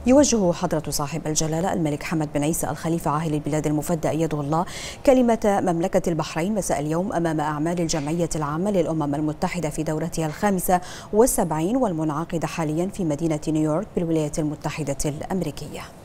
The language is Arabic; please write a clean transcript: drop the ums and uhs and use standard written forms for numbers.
يوجه حضرة صاحب الجلالة الملك حمد بن عيسى الخليفة عاهل البلاد المفدى أيده الله كلمة مملكة البحرين مساء اليوم أمام أعمال الجمعية العامة للأمم المتحدة في دورتها 75 والمنعقدة حاليا في مدينة نيويورك بالولايات المتحدة الأمريكية.